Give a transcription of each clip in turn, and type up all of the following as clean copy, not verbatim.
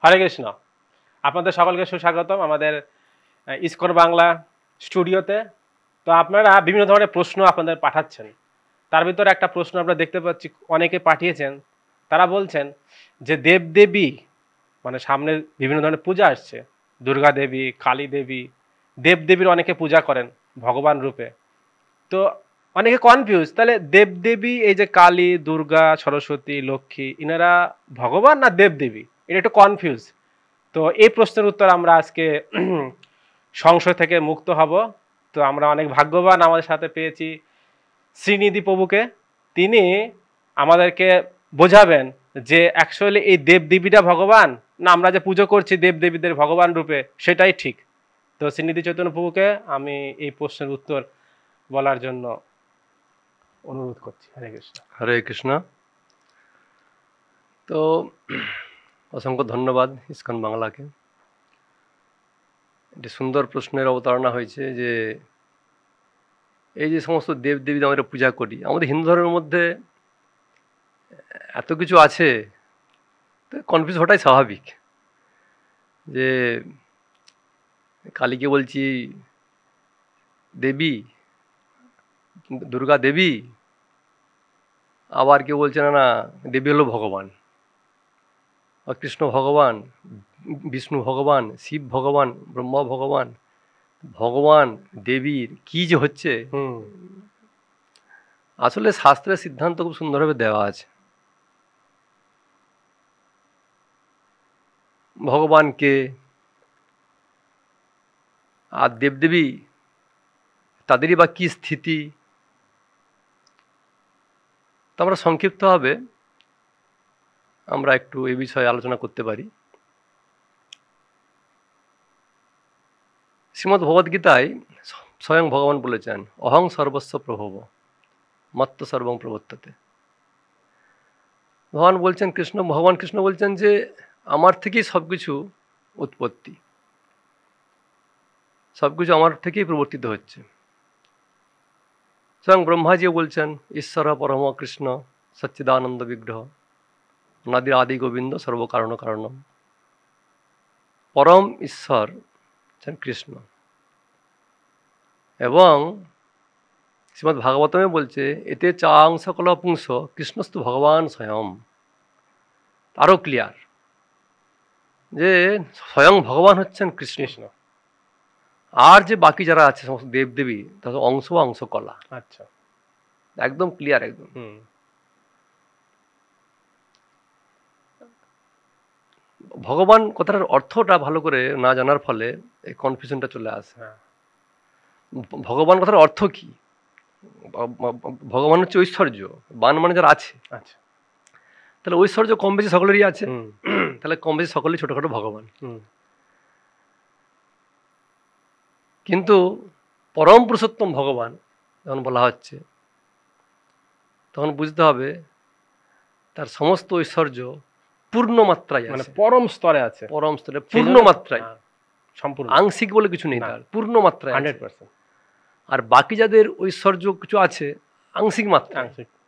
হরে কৃষ্ণ। আপনাদের সকলকে সুস্বাগতম আমাদের ইসকন বাংলা স্টুডিওতে। তো আপনারা বিভিন্ন ধরনের প্রশ্ন আপনাদের পাঠাচ্ছেন, তার ভিতরে একটা প্রশ্ন আমরা দেখতে পাচ্ছি অনেকে পাঠিয়েছেন। তারা বলছেন যে দেবদেবী মানে সামনে বিভিন্ন ধরনের পূজা আসছে, দুর্গা দেবী, কালী দেবী, দেবদেবীর অনেকে পূজা করেন ভগবান রূপে। তো অনেকে কনফিউজ, তাহলে দেবদেবী এই যে কালী, দুর্গা, সরস্বতী, লক্ষ্মী, ইনারা ভগবান না দেবদেবী, এটা একটু কনফিউজ। তো এই প্রশ্নের উত্তর আমরা আজকে সংশয় থেকে মুক্ত হব। তো আমরা অনেক ভাগ্যবান, আমাদের সাথে পেয়েছি শ্রীনিধি প্রভুকে। তিনি আমাদেরকে বোঝাবেন যে অ্যাকচুয়ালি এই দেবদেবীরা ভগবান না আমরা যে পুজো করছি দেবদেবীদের ভগবান রূপে সেটাই ঠিক। তো শ্রীনিধি চৈতন্য প্রভুকে আমি এই প্রশ্নের উত্তর বলার জন্য অনুরোধ করছি। হরে কৃষ্ণ। হরে কৃষ্ণ। তো অসংখ্য ধন্যবাদ ইসকন বাংলাকে। একটি সুন্দর প্রশ্নের অবতারণা হয়েছে যে এই যে সমস্ত দেবদেবী আমরা পূজা করি, আমাদের হিন্দু ধর্মের মধ্যে এত কিছু আছে, তো কনফিউজ হওয়াটাই স্বাভাবিক। যে কালীকে বলছি দেবী, দুর্গা দেবী, আবার কেউ বলছে না না দেবী হলো ভগবান, কৃষ্ণ ভগবান, বিষ্ণু ভগবান, শিব ভগবান, ব্রহ্মা ভগবান, ভগবান দেবীর কি যে হচ্ছে। আসলে শাস্ত্রের সিদ্ধান্ত খুব সুন্দরভাবে দেওয়া আছে। ভগবানকে আর দেবদেবী তাদেরই বা কি স্থিতি, তা আমরা সংক্ষিপ্তভাবে আমরা একটু এই বিষয়ে আলোচনা করতে পারি। শ্রীমদ্ ভগবদ্গীতায় স্বয়ং ভগবান বলেছেন অহং সর্বস্ব প্রভব মত্ত সর্বং প্রবর্ততে। ভগবান কৃষ্ণ বলছেন যে আমার থেকেই সবকিছু উৎপত্তি, সবকিছু আমার থেকেই প্রবর্তিত হচ্ছে। স্বয়ং ব্রহ্মাজিও বলছেন ঈশ্বর পরম কৃষ্ণ সচ্চিদানন্দ বিগ্রহ নাদির আদি গোবিন্দ সর্বকারণ কারণম। পরম ঈশ্বর কৃষ্ণ। এবং শ্রীমদ্ ভাগবতমে বলছে এতে চাং সকল পুংস কৃষ্ণস্তু ভগবান স্বয়ং। আরও ক্লিয়ার যে স্বয়ং ভগবান হচ্ছেন কৃষ্ণ, আর যে বাকি যারা আছে সমস্ত দেবদেবী তাদের অংশ বা অংশ কলা। আচ্ছা, একদম ক্লিয়ার একদম। ভগবান কথাটার অর্থটা ভালো করে না জানার ফলে এই কনফিউশনটা চলে আসে। ভগবান কথার অর্থ কি? ভগবান হচ্ছে ঐশ্বর্য, বান মানে যারা আছে। আচ্ছা, তাহলে ঐশ্বর্য কম বেশি সকলেরই আছে, তাহলে কম বেশি সকলেই ছোটখাটো ভগবান। কিন্তু পরম পুরুষোত্তম ভগবান যখন বলা হচ্ছে তখন বুঝতে হবে তার সমস্ত ঐশ্বর্য পূর্ণ মাত্রায় মানে আছে, পরম স্তরে আছে, পরম স্তরে পূর্ণ মাত্রায়, সম্পূর্ণ আংশিক বলে কিছু নেই, তার পূর্ণ মাত্রায় 100%। আর বাকি যাদের ঐশ্বর্য কিছু আছে আংশিক মাত্রায়,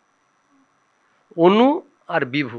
অনু আর বিভু।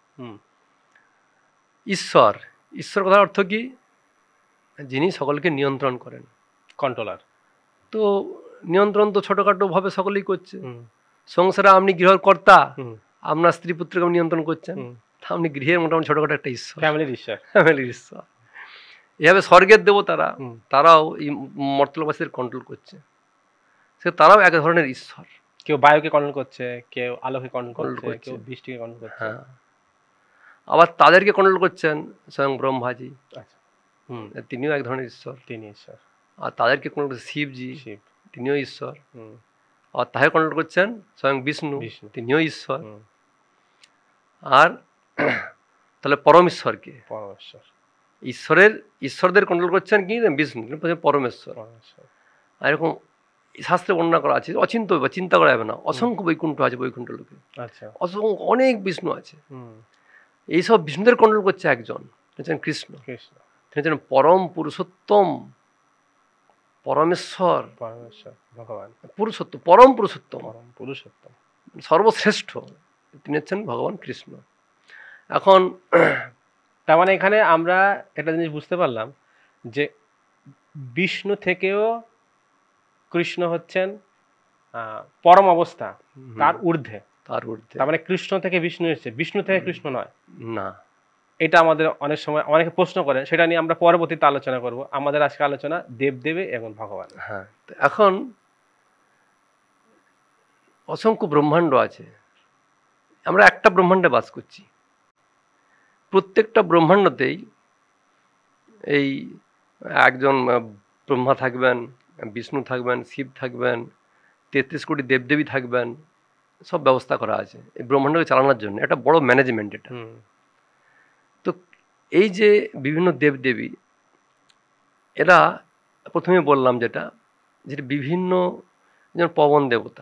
ঈশ্বর, ঈশ্বর কথার অর্থ কি? যিনি সকলকে নিয়ন্ত্রণ করেন, কন্ট্রোলার। তো নিয়ন্ত্রণ তো ছোটখাটো ভাবে সকলেই করছে। সংসারে আপনি গৃহকর্তা, আপনার স্ত্রী পুত্রকে আপনি নিয়ন্ত্রণ করছেন, আপনি গৃহের মোটামুটি ছোটখাটো একটা ঈশ্বর, ফ্যামিলির ঈশ্বর। এভাবে স্বর্গের দেবতারা, তারাও এই মর্তলবাসীদের কন্ট্রোল করছে, সে তারাও এক ধরনের ঈশ্বর। কেউ বায়ুকে কন্ট্রোল করছে, কেউ আলোকে কন্ট্রোল করছে, কেউ বৃষ্টিকে কন্ট্রোল করছে। হ্যাঁ, আবার তাদেরকে কন্ট্রোল করছেন স্বয়ং ব্রহ্মাজি। আচ্ছা, তিনিও এক ধরনের ঈশ্বর, তিনি ঈশ্বর। আর তাদেরকে কন্ট্রোল করছে শিবজি, শিব, তিনিও ঈশ্বর। আর তাকে কন্ট্রোল করছেন স্বয়ং বিষ্ণু, তিনিও ঈশ্বর। আর তাহলে পরম ঈশ্বরকে, পরমেশ্বর, ঈশ্বরদের কন্ট্রোল করছেন কি বিষ্ণু, পরমেশ্বর। আর এরকম শাস্ত্রে বর্ণনা করা আছে, অচিন্ত বা চিন্তা করা যাবে না, অসংখ্য বৈকুণ্ঠ আছে, বৈকুণ্ঠ লোকে অসংখ্য অনেক বিষ্ণু আছে। এইসব বিষ্ণুদের কন্ট্রোল করছে একজন, হচ্ছেন কৃষ্ণ। তিনি হচ্ছেন পরম পুরুষোত্তম, পরমেশ্বর, ভগবান, পুরুষোত্তম, পরম পুরুষোত্তম, সর্বশ্রেষ্ঠ, তিনি হচ্ছেন ভগবান কৃষ্ণ। এখন তার মানে এখানে আমরা একটা জিনিস বুঝতে পারলাম যে বিষ্ণু থেকেও কৃষ্ণ হচ্ছেন পরম অবস্থা, তার ঊর্ধ্বে। তার মানে কৃষ্ণ থেকে বিষ্ণু এসেছে, বিষ্ণু থেকে কৃষ্ণ নয়। না, এটা আমাদের অনেক সময় অনেকে প্রশ্ন করেন, সেটা নিয়ে আমরা পরবর্তীতে আলোচনা করব। আমাদের আজকে আলোচনা দেবদেবী এবং ভগবান। হ্যাঁ, এখন অসংখ্য ব্রহ্মাণ্ড আছে, আমরা একটা ব্রহ্মাণ্ডে বাস করছি। প্রত্যেকটা ব্রহ্মাণ্ডতেই এই একজন ব্রহ্মা থাকবেন, বিষ্ণু থাকবেন, শিব থাকবেন, 33 কোটি দেবদেবী থাকবেন, সব ব্যবস্থা করা আছে এই ব্রহ্মাণ্ডকে চালানোর জন্য। একটা বড় ম্যানেজমেন্ট এটা। তো এই যে বিভিন্ন দেবদেবী, এরা প্রথমে বললাম যেটা বিভিন্ন, যেমন পবন দেবতা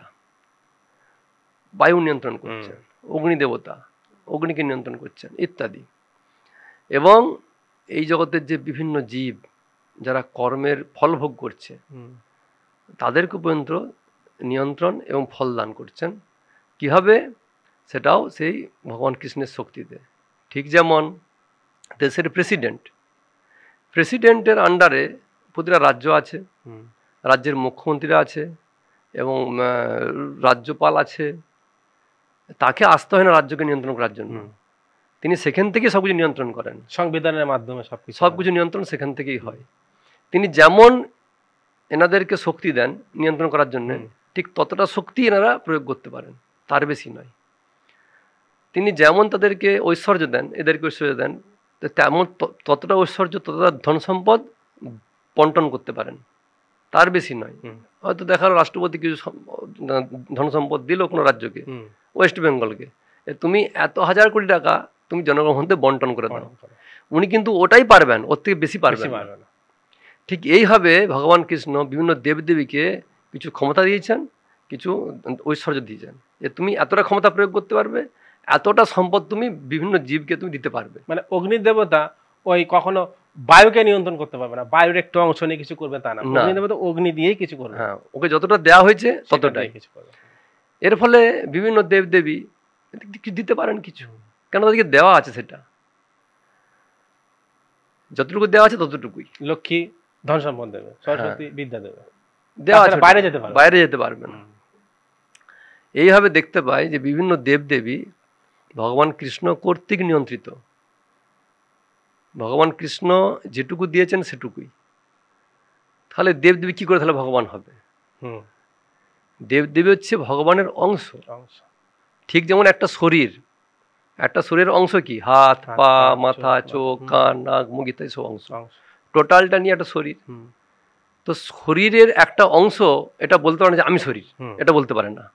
বায়ু নিয়ন্ত্রণ করছেন, অগ্নি দেবতা অগ্নিকে নিয়ন্ত্রণ করছেন ইত্যাদি। এবং এই জগতের যে বিভিন্ন জীব যারা কর্মের ফল ভোগ করছে, তাদেরকে পর্যন্ত নিয়ন্ত্রণ এবং ফল দান করছেন। কিভাবে? সেটাও সেই ভগবান কৃষ্ণের শক্তিতে। ঠিক যেমন দেশের প্রেসিডেন্টের আন্ডারে প্রতিটা রাজ্য আছে, রাজ্যের মুখ্যমন্ত্রীরা আছে এবং রাজ্যপাল আছে। তাকে আসতে হয় না রাজ্যকে নিয়ন্ত্রণ করার জন্য, তিনি সেখান থেকে সবকিছু নিয়ন্ত্রণ করেন। সংবিধানের মাধ্যমে সবকিছু নিয়ন্ত্রণ সেখান থেকেই হয়। তিনি যেমন এনাদেরকে শক্তি দেন নিয়ন্ত্রণ করার জন্য, ঠিক ততটা শক্তি এনারা প্রয়োগ করতে পারেন, তার বেশি নয়। তিনি যেমন তাদেরকে ঐশ্বর্য দেন, এদেরকে ঐশ্বর্য দেন, তেমন ততটা ঐশ্বর্য, ততটা ধন সম্পদ বন্টন করতে পারেন, তার বেশি নয়। হয়তো দেখালো রাষ্ট্রপতি কিছু ধন সম্পদ দিল কোনো রাজ্যকে, ওয়েস্ট বেঙ্গলকে, তুমি এত 1000 কোটি টাকা তুমি জনগণের মধ্যে বন্টন করে দাও, উনি কিন্তু ওটাই পারবেন, ওর থেকে বেশি পারবেন না। ঠিক এইভাবে ভগবান কৃষ্ণ বিভিন্ন দেবদেবীকে কিছু ক্ষমতা দিয়েছেন, কিছু ঐশ্বর্য দিয়েছেন, যে তুমি এতটা ক্ষমতা প্রয়োগ করতে পারবে, এতটা সম্পদ তুমি বিভিন্ন জীবকে তুমি দিতে পারবে। মানে অগ্নি দেবতা ওই কখনো বায়ুকে নিয়ন্ত্রণ করতে পারবে না, বায়ুর একটু অংশ নিয়ে কিছু করবে তা না, অগ্নি দেবতা অগ্নি দিয়েই কিছু করবে। হ্যাঁ, ওকে যতটা দেওয়া হয়েছে ততটাই কিছু করবে। এর ফলে বিভিন্ন দেবদেবী কিছু দিতে পারেন কিছু, কেন তাদেরকে দেওয়া আছে, সেটা যতটুকু দেওয়া আছে ততটুকুই। লক্ষ্মী ধন সম্পদ দেবে, সরস্বতী বিদ্যা দেবে, দেওয়া আছে, বাইরে যেতে পারবে না। এইভাবে দেখতে পাই যে বিভিন্ন দেবদেবী ভগবান কৃষ্ণ কর্তৃক নিয়ন্ত্রিত। ভগবান কৃষ্ণ যেটুকু দিয়েছেন সেটুকুই। তাহলে দেবদেবী কি করে তাহলে ভগবান হবে? দেবদেবী হচ্ছে ভগবানের অংশ। ঠিক যেমন একটা শরীরের অংশ কি? হাত, পা, মাথা, চোখ, কান, নাক, মুখ ইত্যাদি সব অংশ, টোটালটা নিয়ে একটা শরীর। তো শরীরের একটা অংশ এটা বলতে পারে না যে আমি শরীর, এটা বলতে পারে না।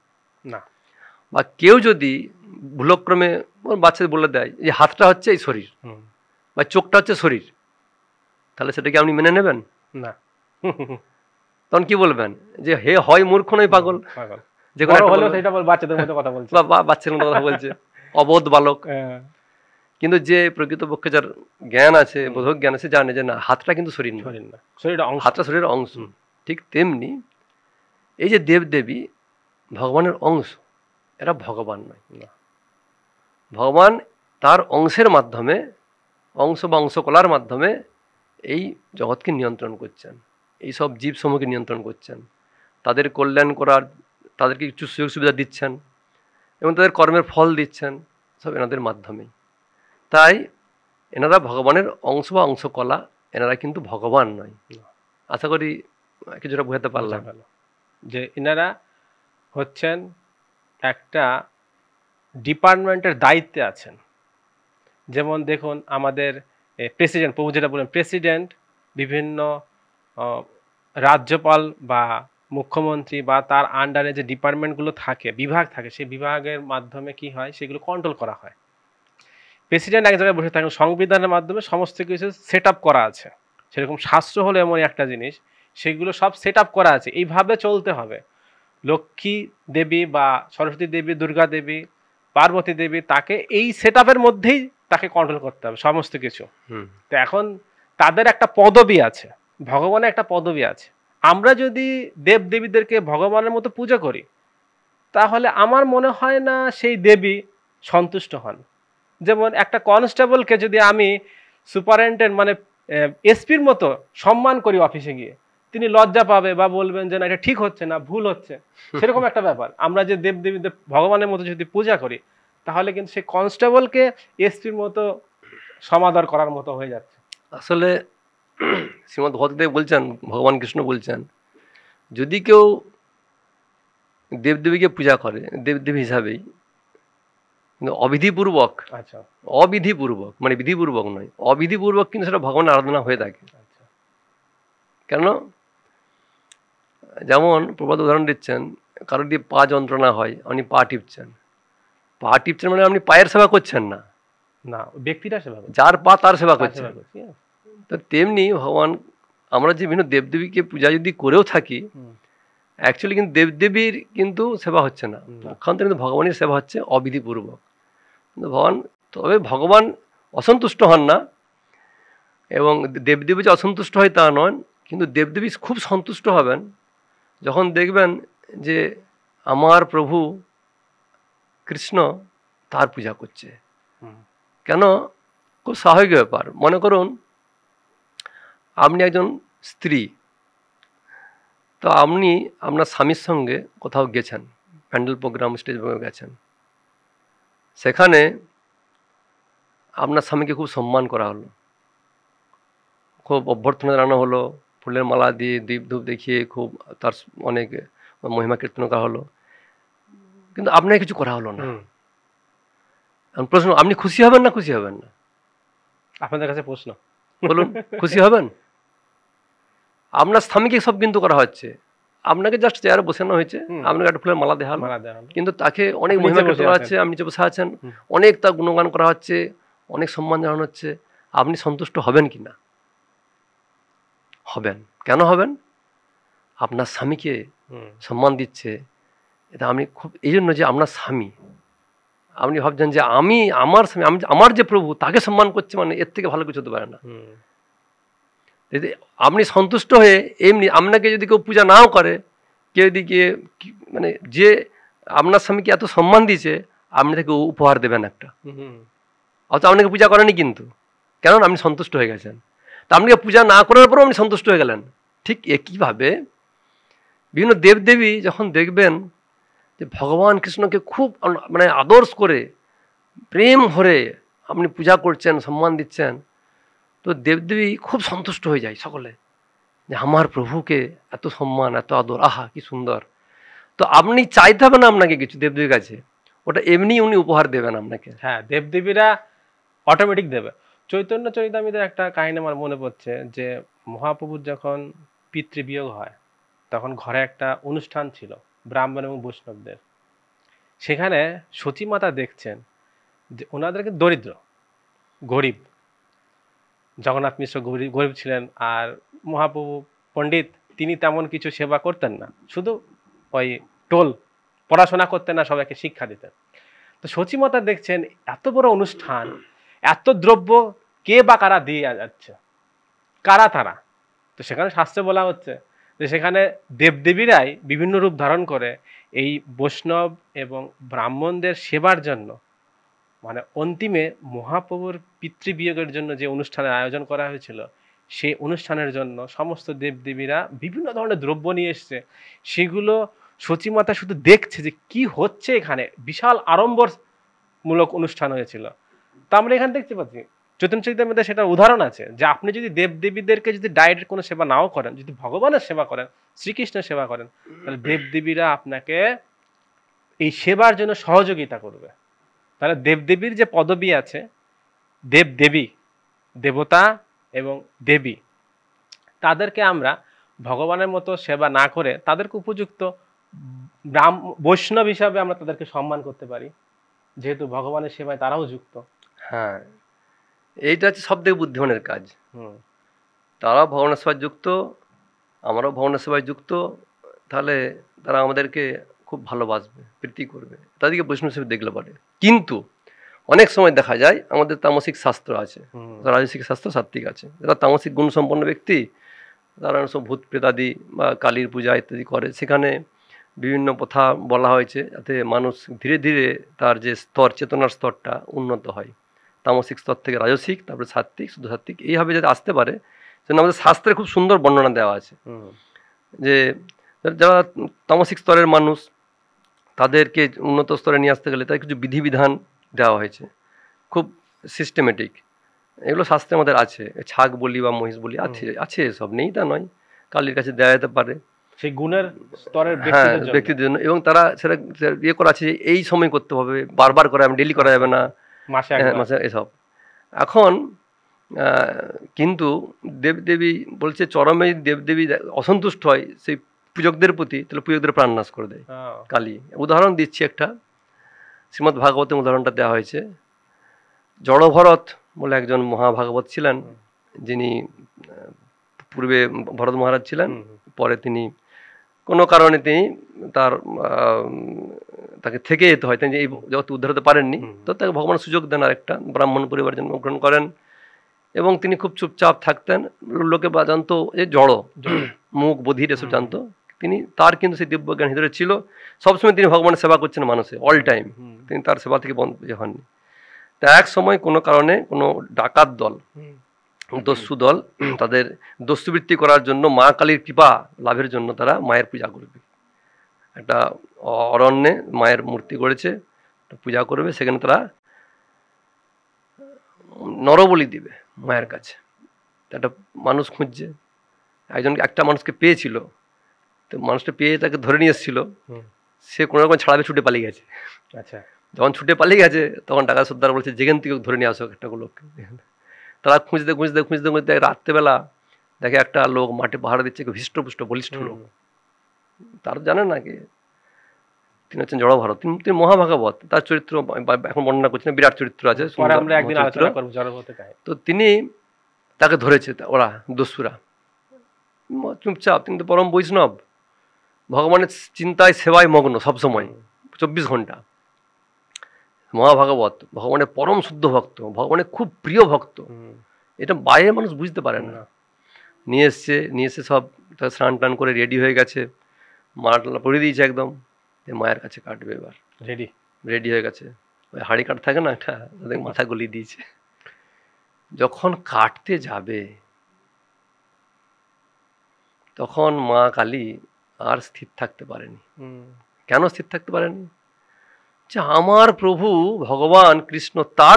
বা কেউ যদি ভুলক্রমে বাচ্চাদের বলে দেয় যে হাতটা হচ্ছে এই শরীর বা চোখটা হচ্ছে শরীর, তাহলে সেটাকে আপনি মেনে নেবেন না? তখন কি বলবেন? যে হে হয় মূর্খ নয় পাগল, যে বাচ্চাদের মতো কথা বলছে, বাচ্চাদের মতো কথা বলছে, অবোধ বালক। কিন্তু যে প্রকৃতপক্ষে যার জ্ঞান আছে, বোধক জ্ঞান আছে, জানে যে না, হাতটা কিন্তু শরীর না, হাতটা শরীরের অংশ। ঠিক তেমনি এই যে দেবদেবী ভগবানের অংশ, এরা ভগবান নয়। ভগবান তার অংশের মাধ্যমে, অংশ বা অংশকলার মাধ্যমে এই জগৎকে নিয়ন্ত্রণ করছেন, এই সব জীব সমূহকে নিয়ন্ত্রণ করছেন, তাদের কল্যাণ করার, তাদেরকে কিছু সুযোগ সুবিধা দিচ্ছেন এবং তাদের কর্মের ফল দিচ্ছেন, সব এনাদের মাধ্যমেই। তাই এনারা ভগবানের অংশ বা অংশকলা, এনারা কিন্তু ভগবান নয়। আশা করি কিছুটা বোঝাতে পারলাম যে এনারা হচ্ছেন একটা ডিপার্টমেন্টের দায়িত্বে আছেন। যেমন দেখুন আমাদের প্রেসিডেন্ট, প্রভু যেটা বলেন, প্রেসিডেন্ট বিভিন্ন রাজ্যপাল বা মুখ্যমন্ত্রী বা তার আন্ডারে যে ডিপার্টমেন্টগুলো থাকে, বিভাগ থাকে, সেই বিভাগের মাধ্যমে কি হয় সেগুলো কন্ট্রোল করা হয়। প্রেসিডেন্ট এক জায়গায় বসে থাকেন, সংবিধানের মাধ্যমে সমস্ত কিছু সেট আপ করা আছে। সেরকম শাস্ত্র হলো এমন একটা জিনিস, সেগুলো সব সেট আপ করা আছে, এইভাবে চলতে হবে। লক্ষ্মী দেবী বা সরস্বতী দেবী, দুর্গা দেবী, পার্বতী দেবী, তাকে এই সেট আপের মধ্যেই তাকে কন্ট্রোল করতে হবে সমস্ত কিছু। তো এখন তাদের একটা পদবি আছে, ভগবানের একটা পদবি আছে। আমরা যদি দেব দেবীদেরকে ভগবানের মতো পূজা করি, তাহলে আমার মনে হয় না সেই দেবী সন্তুষ্ট হন। যেমন একটা কনস্টেবলকে যদি আমি সুপারিনটেন্ডেন্ট মানে এসপির মতো সম্মান করি অফিসে গিয়ে, তিনি লজ্জা পাবে বা বলবেন যে না এটা ঠিক হচ্ছে না, ভুল হচ্ছে, সেরকম একটা ব্যাপার। আমরা যে দেবদেবীদের ভগবানের মতো যদি পূজা করি, তাহলে কিন্তু সেই কনস্টেবলকে এসপির মতো সমাদর করার মতো হয়ে যাচ্ছে। আসলে শ্রীমদ্ ভগবদ্গীতায় বলছেন, ভগবান কৃষ্ণ বলছেন, যদি কেউ দেবদেবীকে পূজা করে দেবদেবী হিসাবেই, কিন্তু অবিধিপূর্বক, আচ্ছা, অবিধিপূর্বক মানে বিধিপূর্বক নয়, অবিধিপূর্বক কিন্তু সেটা ভগবানের আরাধনা হয়ে থাকে। আচ্ছা, কেন? যেমন প্রবাদ উদাহরণ দিচ্ছেন, কারোর দিয়ে পা যন্ত্রণা হয়, আপনি পা টিপছেন, পা টিপছেন মানে আপনি পায়ের সেবা করছেন না, না ব্যক্তিটা সেবা করছে, যার পা তার সেবা করছেন। তো তেমনি ভগবান, আমরা যে বিভিন্ন দেবদেবীকে পূজা যদি করেও থাকি, অ্যাকচুয়ালি কিন্তু দেবদেবীর কিন্তু সেবা হচ্ছে না, ওখান থেকে কিন্তু ভগবানের সেবা হচ্ছে অবিধিপূর্বক। কিন্তু ভগবান, তবে ভগবান অসন্তুষ্ট হন না, এবং দেবদেবী যে অসন্তুষ্ট হয় তা নয়, কিন্তু দেবদেবী খুব সন্তুষ্ট হবেন যখন দেখবেন যে আমার প্রভু কৃষ্ণ তার পূজা করছে। কেন? খুব স্বাভাবিক ব্যাপার। মনে করুন আপনি একজন স্ত্রী, তো আপনি আপনার স্বামীর সঙ্গে কোথাও গেছেন, প্যান্ডেল প্রোগ্রাম, স্টেজ প্রোগ্রামে গেছেন, সেখানে আপনার স্বামীকে খুব সম্মান করা হলো, খুব অভ্যর্থনা জানানো হলো, ফুলের মালা দিয়ে দীপ ধূপ দেখিয়ে খুব তার অনেক মহিমা কীর্তন করা হলো, কিন্তু আপনাকে কিছু করা হলো না। প্রশ্ন, আপনি খুশি হবেন না খুশি হবেন না? আপনাদের কাছে প্রশ্ন, বলুন, খুশি হবেন? আপনার স্বামীকে সব কিন্তু করা হচ্ছে, আপনাকে জাস্ট চেয়ারে বসানো হয়েছে, আপনাকে একটা ফুলের মালা দেওয়া হলো, কিন্তু তাকে অনেক মহিমা কীর্তন করা হচ্ছে, আপনি নিচে বসে আছেন, অনেক তার গুণগান করা হচ্ছে, অনেক সম্মান জানানো হচ্ছে, আপনি সন্তুষ্ট হবেন কি না? হবেন। কেন হবেন? আপনার স্বামীকে সম্মান দিচ্ছে, এটা আপনি খুব, এই জন্য যে আপনার স্বামী, আপনি ভাবছেন যে আমি আমার স্বামী, আমি আমার যে প্রভু তাকে সম্মান করছে, মানে এর থেকে ভালো কিছু হতে পারে না। যদি আপনি সন্তুষ্ট হয়ে এমনি, আপনাকে যদি কেউ পূজা নাও করে, কেউ দিকে মানে যে আপনার স্বামীকে এত সম্মান দিয়েছে, আপনি তাকে উপহার দেবেন একটা, অথচ আপনাকে পূজা করেনি, কিন্তু কেন? আপনি সন্তুষ্ট হয়ে গেছেন। তা আপনাকে পূজা না করার পরেও আপনি সন্তুষ্ট হয়ে গেলেন। ঠিক একইভাবে বিভিন্ন দেবদেবী যখন দেখবেন যে ভগবান কৃষ্ণকে খুব মানে আদর্শ করে, প্রেম ভরে আপনি পূজা করছেন, সম্মান দিচ্ছেন, তো দেবদেবী খুব সন্তুষ্ট হয়ে যায় সকলে, যে আমার প্রভুকে এত সম্মান, এত আদর, আহা কি সুন্দর। তো আপনি চাইতে হবে না আপনাকে কিছু দেবদেবীর কাছে, ওটা এমনি উনি উপহার দেবেন আপনাকে। হ্যাঁ, দেবদেবীরা অটোমেটিক দেবে। চৈতন্য চরিতামৃতের একটা কাহিনী আমার মনে পড়ছে, যে মহাপ্রভুর যখন পিতৃবিয়োগ হয়, তখন ঘরে একটা অনুষ্ঠান ছিল ব্রাহ্মণ এবং বৈষ্ণবদের। সেখানে সতীমাতা দেখছেন যে ওনাদেরকে দরিদ্র, গরিব, জগন্নাথ মিশ্র গরিব ছিলেন, আর মহাপ্রভু পণ্ডিত, তিনি তেমন কিছু সেবা করতেন না, শুধু ওই টোল পড়াশোনা করতেন না, সবাইকে শিক্ষা দিতেন। তো সতীমাতা দেখছেন এত বড় অনুষ্ঠান, এত দ্রব্য কে বা কারা দিয়ে যাচ্ছে, কারা তারা? তো সেখানে শাস্ত্রে বলা হচ্ছে যে সেখানে দেবদেবীরাই বিভিন্ন রূপ ধারণ করে এই বৈষ্ণব এবং ব্রাহ্মণদের সেবার জন্য, মানে অন্তিমে মহাপ্রভুর পিতৃবিয়োগের জন্য যে অনুষ্ঠানের আয়োজন করা হয়েছিল, সেই অনুষ্ঠানের জন্য সমস্ত দেবদেবীরা বিভিন্ন ধরনের দ্রব্য নিয়ে এসছে। সেগুলো সতীমাতা শুধু দেখছে যে কি হচ্ছে, এখানে বিশাল আড়ম্বরমূলক অনুষ্ঠান হয়েছিল। তা আমরা এখানে দেখতে পাচ্ছি চৈতন্য চরিতামৃতে সেটার উদাহরণ আছে, যে আপনি যদি দেবদেবীদেরকে যদি ডাইরেক্ট কোনো সেবা নাও করেন, যদি ভগবানের সেবা করেন, শ্রীকৃষ্ণের সেবা করেন, তাহলে দেবদেবীরা আপনাকে এই সেবার জন্য সহযোগিতা করবে। তাহলে দেবদেবীর যে পদবী আছে, দেবদেবী, দেবতা এবং দেবী, তাদেরকে আমরা ভগবানের মতো সেবা না করে তাদেরকে উপযুক্ত বৈষ্ণব হিসাবে আমরা তাদেরকে সম্মান করতে পারি, যেহেতু ভগবানের সেবায় তারাও যুক্ত। হ্যাঁ, এইটা হচ্ছে সব থেকে বুদ্ধিমানের কাজ। তারাও ভগবানের সেবায় যুক্ত, আমরাও ভগবানের সেবায় যুক্ত, তাহলে তারা আমাদেরকে খুব ভালোবাসবে, প্রীতি করবে, তাদেরকে বৈষ্ণব হিসেবে দেখলে পারে। কিন্তু অনেক সময় দেখা যায় আমাদের তামসিক শাস্ত্র আছে, রাজসিক শাস্ত্র, সাত্বিক আছে, যারা তামসিক গুণ সম্পন্ন ব্যক্তি, তারা সব ভূত প্রেতাদি বা কালীর পূজা ইত্যাদি করে, সেখানে বিভিন্ন কথা বলা হয়েছে যাতে মানুষ ধীরে ধীরে তার যে স্তর, চেতনার স্তরটা উন্নত হয়। তামসিক স্তর থেকে রাজসিক, তারপরে সাত্ত্বিক, শুদ্ধ সাত্ত্বিক, এইভাবে যাতে আসতে পারে সেজন্য আমাদের শাস্ত্রে খুব সুন্দর বর্ণনা দেওয়া আছে যে যারা তামসিক স্তরের মানুষ তাদেরকে উন্নত স্তরে নিয়ে আসতে গেলে তাদের কিছু বিধিবিধান দেওয়া হয়েছে, খুব সিস্টেমেটিক। এগুলো শাস্ত্রের আমাদের আছে, ছাগ বলি বা মহিষ বলি আছে, এসব নেই তা নয়, কালীর কাছে দেওয়া যেতে পারে সেই গুণের স্তরের ব্যক্তিদের জন্য। এবং তারা সেটা ইয়ে করা আছে, এই সময় করতে হবে, বারবার করা যাবে, ডেলি করা যাবে না, মাসে এসব। এখন কিন্তু দেবদেবী বলছে চরমে দেবদেবী অসন্তুষ্ট হয় সেই পূজকদের প্রতি, তাহলে পূজকদের প্রাণনাশ করে দেয় কালী। উদাহরণ দিচ্ছি একটা, শ্রীমদ্ ভাগবতে উদাহরণটা দেওয়া হয়েছে। জড়ভরত বলে একজন মহাভাগবত ছিলেন, যিনি পূর্বে ভরত মহারাজ ছিলেন, পরে তিনি কোনো কারণে তিনি তাকে থেকে যেতে হয়, তিনি এই জগৎ উদ্ধার হতে পারেননি, তো তাকে ভগবান সুযোগ দেন আরেকটা ব্রাহ্মণ পরিবারে জন্মগ্রহণ করেন, এবং তিনি খুব চুপচাপ থাকতেন, লোকে জানতো যে জড় মুখ বধির এসব জানতো, তিনি তার কিন্তু সেই দিব্যজ্ঞান ভিতরে ছিল, সবসময় তিনি ভগবানের সেবা করছেন মানুষে অল টাইম, তিনি তার সেবা থেকে বন্ধ হননি। তা এক সময় কোনো কারণে কোনো ডাকাত দল, দস্যু দল, তাদের দস্যুবৃত্তি করার জন্য মা কালীর কৃপা লাভের জন্য তারা মায়ের পূজা করবে, একটা অরণ্যে মায়ের মূর্তি গড়েছে, পূজা করবে, সেখানে তারা নরবলি দিবে মায়ের কাছে। একটা মানুষ খুঁজছে, একটা মানুষকে পেয়েছিল, তো মানুষটা পেয়ে তাকে ধরে নিয়ে এসেছিল, সে কোনো রকম ছাড়াবে ছুটে পালিয়ে গেছে। আচ্ছা, যখন ছুটে পালিয়ে গেছে তখন ডাকাত সর্দার বলছে যেখান থেকে ধরে নিয়ে আসো একটা লোককে। তারা খুঁজতে খুঁজতে খুঁজতে খুঁজতে রাত্রেবেলা দেখে একটা লোক মাঠে পাহারা দিচ্ছে, হৃষ্টপুষ্ট বলিষ্ঠ লোক, তার জানেন না কি তিনি হচ্ছেন জড়ভরত, তিনি মহাভাগবত, তার চরিত্র এখন বর্ণনা করছি না, বিরাট চরিত্র আছে। তো তিনি তাকে ধরেছে, ওরা দস্যুরা, চুপচাপ, তিনি তো পরম বৈষ্ণব, ভগবানের চিন্তায় সেবায় মগ্ন সবসময় 24 ঘন্টা, মহাভাগবত, ভগবানের পরম শুদ্ধ ভক্ত, ভগবানের খুব প্রিয় ভক্ত, এটা বাইরের মানুষ বুঝতে পারে না। নিয়ে এসছে সব স্নান টান করে রেডি হয়ে গেছে, মালা পরিয়ে দিয়েছে একদম, মায়ের কাছে কাটবে, এবার রেডি হয়ে গেছে, ওই হাঁড়ি কাট থাকে না, একটা তাদের মাথা গলিয়ে দিয়েছে। যখন কাটতে যাবে তখন মা কালী আর স্থির থাকতে পারেনি। কেন স্থির থাকতে পারেনি? যে আমার প্রভু ভগবান কৃষ্ণ তার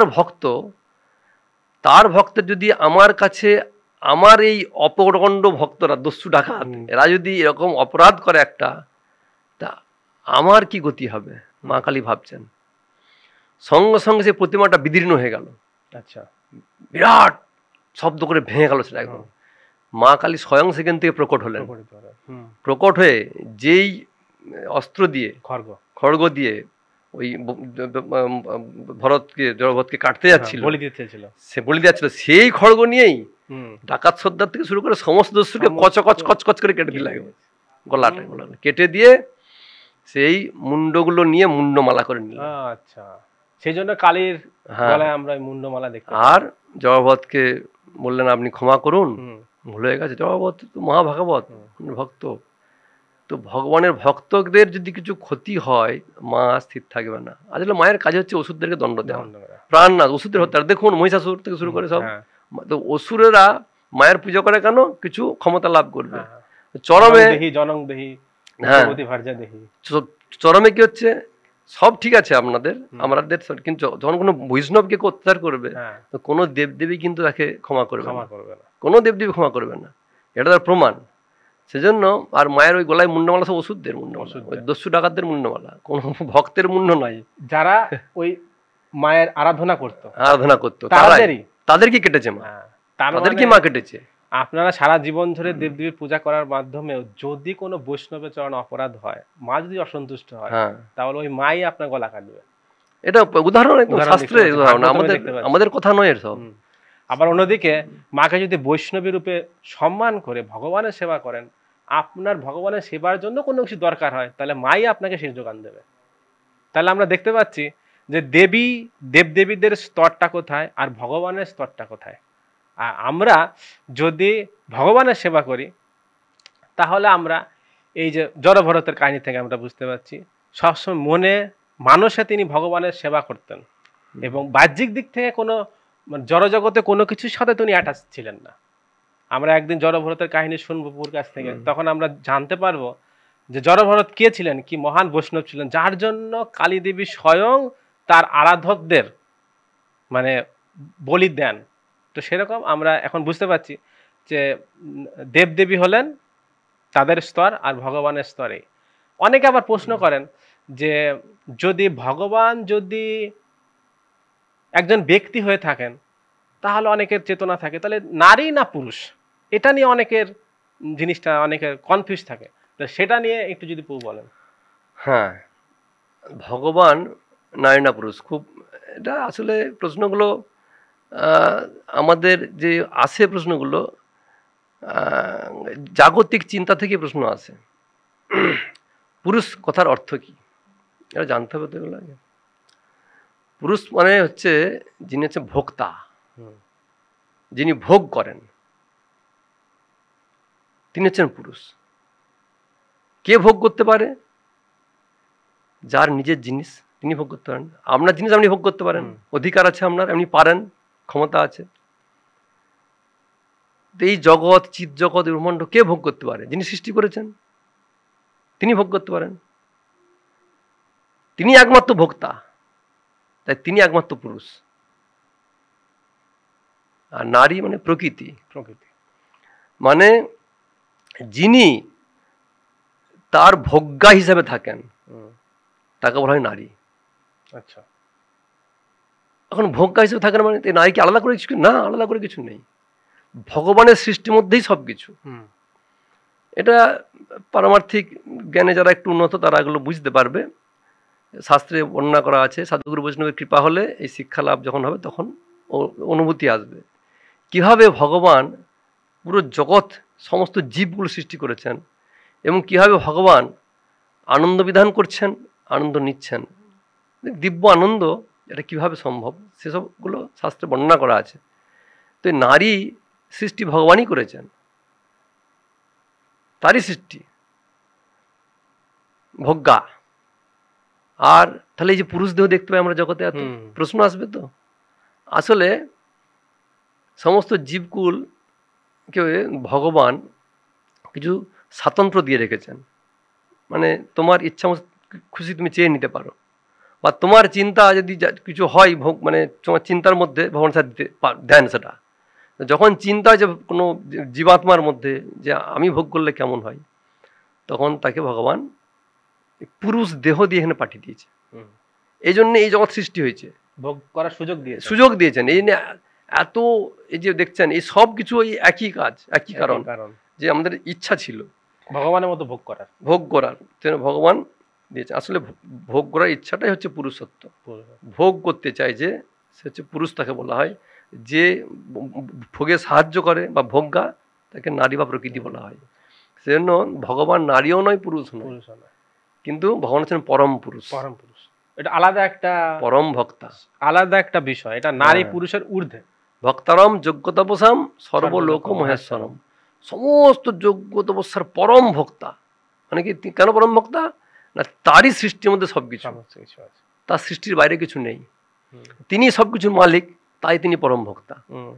ভক্তের যদি আমার কাছে, আমার এই অপরণ্ড ভক্তরা, দস্যু ডাকাত, এরা যদি এরকম অপরাধ করে একটা, তা আমার কি গতি হবে? মা কালী ভাবছেন। সঙ্গে সঙ্গে সেই প্রতিমাটা বিদীর্ণ হয়ে গেল, আচ্ছা, বিরাট শব্দ করে ভেঙে গেল সেটা একদম। মা কালী স্বয়ং সেখান থেকে প্রকট হলেন, প্রকট হয়ে যেই অস্ত্র দিয়ে, খড়গ দিয়ে ওই জড়ভরতকে কাটতে যাচ্ছিল, সে বলি দিচ্ছিল, সেই খড়গ নিয়েই ডাকাত সর্দার থেকে শুরু করে সমস্ত দস্যুকে কচকচ কচকচ করে কেটে দিল, গলাটা কেটে দিয়ে সেই মুন্ডগুলো নিয়ে মুন্ডমালা করে নিল। আচ্ছা, সেই জন্য কালীর গলায় আমরা মুন্ডমালা দেখি। আর জড়ভরতকে বললেন আপনি ক্ষমা করুন, ভুল হয়ে গেছে। জড়ভরত তো মহাভাগবত ভক্ত, তো ভগবানের ভক্তদের যদি কিছু ক্ষতি হয় মা স্থির থাকবে না। আসলে মায়ের কাজ হচ্ছে ওষুধদেরকে দণ্ড দেওয়া, প্রাণ না, ওষুধের হত্যা। দেখুন মহিষাসুর থেকে শুরু করে সব, তো অসুরেরা মায়ের পুজো করে কেন? কিছু ক্ষমতা লাভ করবে। চরমে চরমে কি হচ্ছে, সব ঠিক আছে আমাদের, কিন্তু যখন কোনো বৈষ্ণবকে অত্যাচার করবে, তো কোনো দেবদেবী কিন্তু তাকে ক্ষমা করবে না, কোনো দেবদেবী ক্ষমা করবে না, এটা তার প্রমাণ। সেজন্য আর মায়ের ওই গলায় মুন্ডমালা সব ওষুধদের মুন্ডমালা, ওই দস্যু ডাকাতদের মুন্ডমালা, কোন ভক্তের মুন্ড নয়। যারা ওই মায়ের আরাধনা করতো তাদেরকে কেটেছে মা, তাদেরকে মা কেটেছে। আপনারা সারা জীবন ধরে দেবদেবীর পূজা করার মাধ্যমেও যদি কোনো বৈষ্ণবের চরণ অপরাধ হয়, মা যদি অসন্তুষ্ট হয়, তাহলে ওই মাই আপনার গলা কাটবে। এটা উদাহরণ, শাস্ত্রের উদাহরণ, আমাদের কথা নয় এর সব। আবার অন্যদিকে মাকে যদি বৈষ্ণবী রূপে সম্মান করে ভগবানের সেবা করেন, আপনার ভগবানের সেবার জন্য কোনো কিছু দরকার হয়, তাহলে মাই আপনাকে সেই যোগান দেবে। তাহলে আমরা দেখতে পাচ্ছি যে দেবদেবীদের স্তরটা কোথায় আর ভগবানের স্তরটা কোথায়। আর আমরা যদি ভগবানের সেবা করি, তাহলে আমরা এই যে জড়ভরতের কাহিনী থেকে আমরা বুঝতে পারছি, সবসময় মনে মানুষে তিনি ভগবানের সেবা করতেন, এবং বাহ্যিক দিক থেকে কোনো জড়জগতে কোনো কিছুর সাথে তিনি অ্যাটাচ ছিলেন না। আমরা একদিন জড়ভরতের কাহিনী শুনবো পুর কাছ থেকে, তখন আমরা জানতে পারবো যে জড়ভরত কে ছিলেন, কি মহান বৈষ্ণব ছিলেন, যার জন্য কালী দেবী স্বয়ং তার আরাধকদের মানে বলি দেন। তো সেরকম আমরা এখন বুঝতে পারছি যে দেবদেবী হলেন তাদের স্তর আর ভগবানের স্তরে। অনেকে আবার প্রশ্ন করেন যে যদি ভগবান যদি একজন ব্যক্তি হয়ে থাকেন তাহলে অনেকের চেতনা থাকে, তাহলে নারী না পুরুষ, এটা নিয়ে অনেকের জিনিসটা অনেকের কনফিউজ থাকে। তো সেটা নিয়ে একটু যদি বলেন। হ্যাঁ, ভগবান নারী না পুরুষ, খুব এটা আসলে প্রশ্নগুলো আমাদের যে আসে প্রশ্নগুলো জাগতিক চিন্তা থেকে প্রশ্ন আসে। পুরুষ কথার অর্থ কি এটা জানতে হবে তো এগুলো আগে। পুরুষ মানে হচ্ছে যিনি হচ্ছে ভোক্তা, যিনি ভোগ করেন, তিনি হচ্ছেন পুরুষ। কে ভোগ করতে পারে? যার নিজের জিনিস তিনি ভোগ করতে পারেন। আপনার জিনিস আপনি ভোগ করতে পারেন, অধিকার আছে আপনার, আপনি পারেন, ক্ষমতা আছে। এই জগৎ, চিৎ জগৎ, ব্রহ্মাণ্ড কে ভোগ করতে পারে? যিনি সৃষ্টি করেছেন তিনি ভোগ করতে পারেন। তিনি একমাত্র ভোক্তা, তাই তিনি একমাত্র পুরুষ। আর নারী মানে প্রকৃতি। প্রকৃতি মানে যিনি তার ভোগ্যা হিসাবে থাকেন তাকে বলা হয় নারী। আচ্ছা, এখন ভোগ্যা হিসেবে থাকেন মানে নারী কি আলাদা করে কিছু? না, আলাদা করে কিছু নেই। ভগবানের সৃষ্টির মধ্যেই সবকিছু। এটা পারমার্থিক জ্ঞানে যারা একটু উন্নত তারা এগুলো বুঝতে পারবে। শাস্ত্রে বর্ণনা করা আছে, সাধুগুরু বৈষ্ণবের কৃপা হলে এই শিক্ষা লাভ যখন হবে তখন অনুভূতি আসবে কিভাবে ভগবান পুরো জগৎ সমস্ত জীবগুলো সৃষ্টি করেছেন এবং কিভাবে ভগবান আনন্দ বিধান করছেন, আনন্দ নিচ্ছেন, দিব্য আনন্দ, এটা কিভাবে সম্ভব সেসবগুলো শাস্ত্রে বর্ণনা করা আছে। তো নারী সৃষ্টি ভগবানই করেছেন, তারই সৃষ্টি, ভোগ্যা। আর তাহলে এই যে পুরুষ দেহ দেখতে পাই আমরা জগতে, এত প্রশ্ন আসবে তো। আসলে সমস্ত জীবকুলকে ভগবান কিছু স্বাতন্ত্র্য দিয়ে রেখেছেন। মানে তোমার ইচ্ছা খুশি তুমি চেয়ে নিতে পারো, বা তোমার চিন্তা যদি কিছু হয় মানে তোমার চিন্তার মধ্যে ভগবান সাথে দিতে দেন। সেটা যখন চিন্তা যে কোনো জীবাত্মার মধ্যে যে আমি ভোগ করলে কেমন হয়, তখন তাকে ভগবান পুরুষ দেহ দিয়ে এখানে পাঠিয়ে দিয়েছে। এই জন্য এই জগৎ সৃষ্টি হয়েছে, ভোগ করার সুযোগ দিয়েছেন। এই এত এই যে দেখছেন এই সব কিছু ওই একই কাজ, একই কারণ যে আমাদের ইচ্ছা ছিল ভগবানের মতো ভোগ করার ভগবান দিয়েছে। আসলে ভোগ করার ইচ্ছাটাই হচ্ছে পুরুষত্ব। ভোগ করতে চাই যে সে হচ্ছে পুরুষ, তাকে বলা হয়। যে ভোগে সাহায্য করে বা ভোগ্যা তাকে নারী বা প্রকৃতি বলা হয়। সেজন্য ভগবান নারীও নয়, পুরুষ নয়, কিন্তু ভগবান হচ্ছেন পরম পুরুষ। এটা আলাদা একটা পরম ভক্তা, আলাদা একটা বিষয়। এটা নারী পুরুষের ঊর্ধ্বে। ভক্তারম যোগ্য তপসাম সর্বলোক মহেশ্বরম, সমস্ত যোগ্য তপস্যার পরম ভক্তা। মানে কি, কেন পরম ভক্তা? না, তারই সৃষ্টির মধ্যে সবকিছু, তার সৃষ্টির বাইরে কিছু নেই। তিনি সবকিছুর মালিক, তাই তিনি পরম ভক্তা।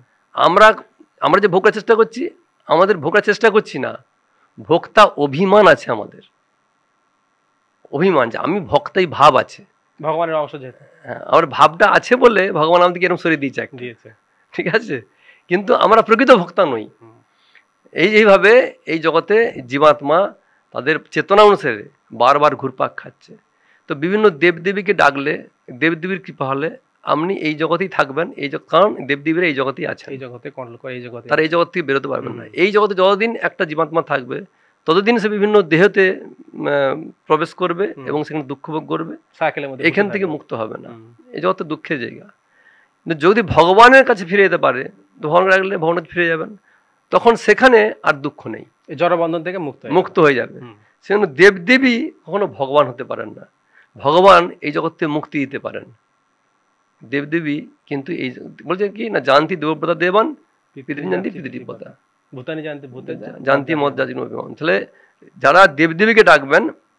আমরা যে ভোগের চেষ্টা করছি, আমাদের ভোগের চেষ্টা করছি না, ভোক্তা অভিমান আছে আমাদের। অভিমান যে আমি ভক্তাই ভাব আছে, ভগবানের অংশ যেহেতু। হ্যাঁ, আমার ভাবটা আছে বলে ভগবান আমাদেরকে এরকম সরিয়ে দিয়েছে, ঠিক আছে। কিন্তু আমরা প্রকৃত ভক্তা নই। এইভাবে এই জগতে জীবাত্মা তাদের চেতনা অনুসারে বারবার ঘুরপাক খাচ্ছে। তো বিভিন্ন দেবদেবীকে ডাকলে, দেবদেবীর কৃপা হলে আপনি এই জগতেই থাকবেন। কারণ দেবদেবীরা এই জগতেই আছে, এই জগতে কন্ট্রোল করে, এই জগতে তারা এই জগৎ থেকে বেরোতে পারবেন না। এই জগতে যতদিন একটা জীবাত্মা থাকবে ততদিন সে বিভিন্ন দেহতে প্রবেশ করবে এবং সেখানে দুঃখ ভোগ করবে, এখান থেকে মুক্ত হবে না। এই জগতে দুঃখের জায়গা। যদি ভগবানের কাছে ফিরে যেতে পারে, ভগবান রাখলে ভগবানের ফিরে যাবেন, তখন সেখানে আর দুঃখ নেই, জড়বন্ধন থেকে মুক্ত হয়ে যাবে। সেজন্য দেবদেবী কখনো ভগবান হতে পারেন না। ভগবান এই জগৎ থেকে মুক্তি দিতে পারেন, দেবদেবী কিন্তু এই বলছে কি না, জানতি দেবব্রতা দেবান জানতি ভূতানি জানতি মদ জাতি। তাহলে যারা দেবদেবীকে ডাকবেন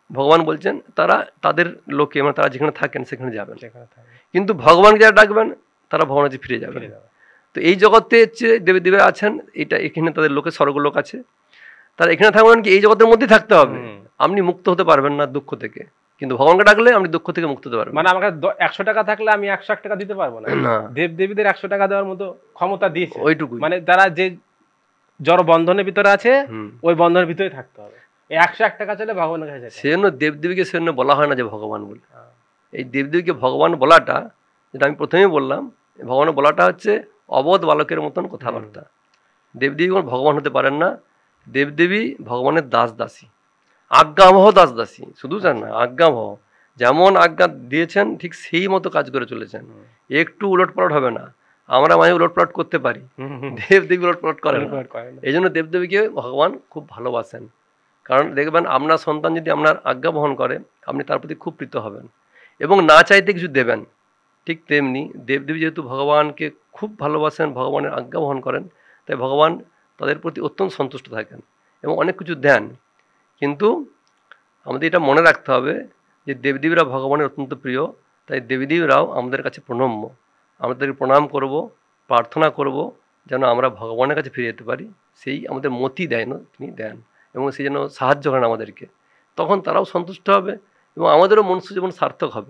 ভগবান বলছেন তারা তাদের লোকে মানে তারা যেখানে থাকেন সেখানে যাবেন, কিন্তু ভগবানকে যারা ডাকবেন তারা ভগবানের কাছে ফিরে যাবেন। তো এই জগতে হচ্ছে দেবী দেবীরা আছেন, এটা এখানে তাদের লোকে স্বর্গলোক আছে, তারা এখানে থাকবেন কি এই জগতের মধ্যে থাকতে হবে, আপনি মুক্ত হতে পারবেন না দুঃখ থেকে, কিন্তু ভগবানকে ডাকলে আপনি দুঃখ থেকে মুক্ত হতে পারবেন। মানে আমাকে 100 টাকা থাকলে আমি 101 টাকা দিতে পারবো না, দেব দেবীদের 100 টাকা দেওয়ার মতো ক্ষমতা দিয়েছে, ওইটুকু। মানে তারা যে জড় বন্ধনের ভিতরে আছে ওই বন্ধনের ভিতরে থাকতে হবে, 101 টাকা চলে ভগবানের কাছে। সেজন্য দেবদেবীকে সেজন্য বলা হয় না যে ভগবান বলে। এই দেবদেবীকে ভগবান বলাটা, যেটা আমি প্রথমেই বললাম, ভগবান বলাটা হচ্ছে অবোধ বালকের মতন কথাবার্তা। দেবদেবী কোনো ভগবান হতে পারেন না, দেবদেবী ভগবানের দাস দাসী, আজ্ঞাবহ দাস দাসী, শুধু জান না আজ্ঞাবহ, যেমন আজ্ঞা দিয়েছেন ঠিক সেই মতো কাজ করে চলেছেন, একটু উলটপালট হবে না। আমরা মাঝে উলটপালট করতে পারি, দেবদেবী উলটপালট করেন না। এই জন্য দেবদেবীকে ভগবান খুব ভালোবাসেন, কারণ দেখবেন আপনার সন্তান যদি আপনার আজ্ঞা বহন করে আপনি তার প্রতি খুব প্রীত হবেন এবং না চাইতে কিছু দেবেন। ঠিক তেমনি দেবদেবী যেহেতু ভগবানকে খুব ভালোবাসেন, ভগবানের আজ্ঞা বহন করেন, তাই ভগবান তাদের প্রতি অত্যন্ত সন্তুষ্ট থাকেন এবং অনেক কিছু দেন। কিন্তু আমাদের এটা মনে রাখতে হবে যে দেবদেবীরা ভগবানের অত্যন্ত প্রিয়, তাই দেবদেবীরাও আমাদের কাছে প্রণম্য। আমাদেরকে প্রণাম করব, প্রার্থনা করব যেন আমরা ভগবানের কাছে ফিরে যেতে পারি, সেই আমাদের মতি দেন, তিনি দেন, এবং সেই জন্য সাহায্য করেন আমাদেরকে। তখন তারাও সন্তুষ্ট হবে এবং আমাদেরও মনুষ্য জীবন সার্থক হবে।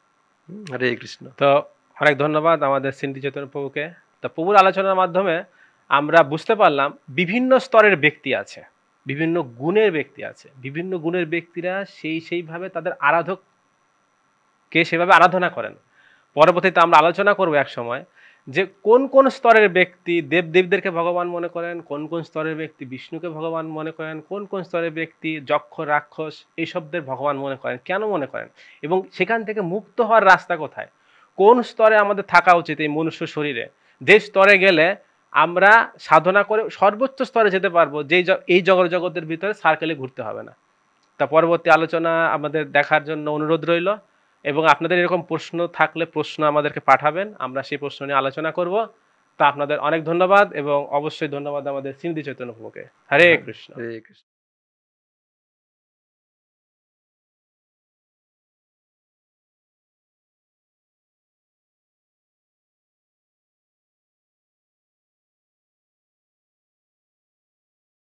হরে কৃষ্ণ। তো অনেক ধন্যবাদ আমাদের সিন্ধি চৈতন্য প্রভুকে। তো প্রভুর আলোচনার মাধ্যমে আমরা বুঝতে পারলাম বিভিন্ন স্তরের ব্যক্তি আছে, বিভিন্ন গুণের ব্যক্তি আছে, বিভিন্ন গুণের ব্যক্তিরা সেইভাবে তাদের আরাধককে সেভাবে আরাধনা করেন। পরবর্তীতে আমরা আলোচনা করবো এক সময় যে কোন কোন স্তরের ব্যক্তি দেবদেবীদেরকে ভগবান মনে করেন, কোন কোন স্তরের ব্যক্তি বিষ্ণুকে ভগবান মনে করেন, কোন কোন স্তরের ব্যক্তি যক্ষ রাক্ষস এইসবদের ভগবান মনে করেন, কেন মনে করেন, এবং সেখান থেকে মুক্ত হওয়ার রাস্তা কোথায়, কোন স্তরে আমাদের থাকা উচিত এই মনুষ্য শরীরে, যে স্তরে গেলে আমরা সাধনা করে সর্বোচ্চ স্তরে যেতে পারবো, এই জগতের ভিতরে সার্কেলে ঘুরতে হবে না। তা পরবর্তী আলোচনা আমাদের দেখার জন্য অনুরোধ রইল, এবং আপনাদের এরকম প্রশ্ন থাকলে প্রশ্ন আমাদেরকে পাঠাবেন, আমরা সেই প্রশ্ন নিয়ে আলোচনা করব। তা আপনাদের অনেক ধন্যবাদ, এবং অবশ্যই ধন্যবাদ আমাদের সিন্ধি চৈতন্য প্রভুকে। হরে কৃষ্ণ। হরে কৃষ্ণ।